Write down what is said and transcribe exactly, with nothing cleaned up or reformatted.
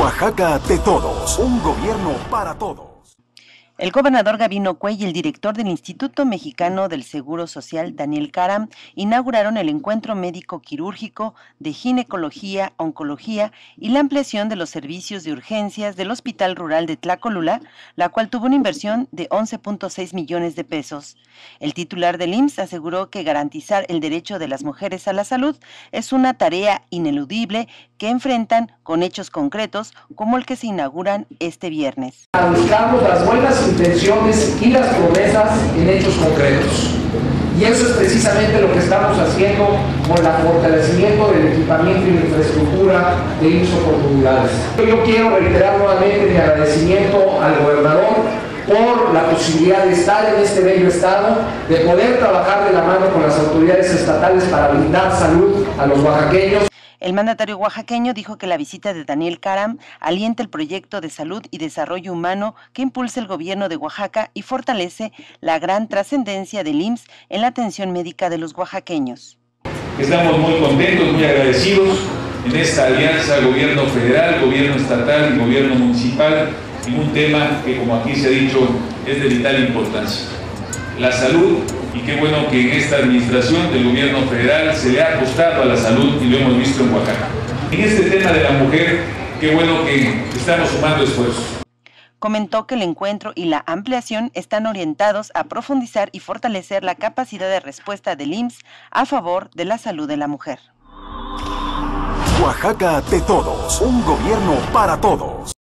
Oaxaca de todos, un gobierno para todos. El gobernador Gavino Cue y el director del Instituto Mexicano del Seguro Social, Daniel Caram, inauguraron el encuentro médico-quirúrgico de ginecología, oncología y la ampliación de los servicios de urgencias del Hospital Rural de Tlacolula, la cual tuvo una inversión de once punto seis millones de pesos. El titular del I M S S aseguró que garantizar el derecho de las mujeres a la salud es una tarea ineludible que enfrentan con hechos concretos como el que se inauguran este viernes. Buscamos las buenas intenciones y las promesas en hechos concretos. Y eso es precisamente lo que estamos haciendo con el fortalecimiento del equipamiento y la infraestructura de I M S S Oportunidades. Yo quiero reiterar nuevamente mi agradecimiento al gobernador por la posibilidad de estar en este bello estado, de poder trabajar de la mano con las autoridades estatales para brindar salud a los oaxaqueños. El mandatario oaxaqueño dijo que la visita de Daniel Caram alienta el proyecto de salud y desarrollo humano que impulsa el gobierno de Oaxaca y fortalece la gran trascendencia del I M S S en la atención médica de los oaxaqueños. Estamos muy contentos, muy agradecidos en esta alianza gobierno federal, gobierno estatal y gobierno municipal en un tema que, como aquí se ha dicho, es de vital importancia. La salud, y qué bueno que en esta administración del gobierno federal se le ha apostado a la salud y lo hemos visto en Oaxaca. En este tema de la mujer, qué bueno que estamos sumando esfuerzos. Comentó que el encuentro y la ampliación están orientados a profundizar y fortalecer la capacidad de respuesta del I M S S a favor de la salud de la mujer. Oaxaca de todos, un gobierno para todos.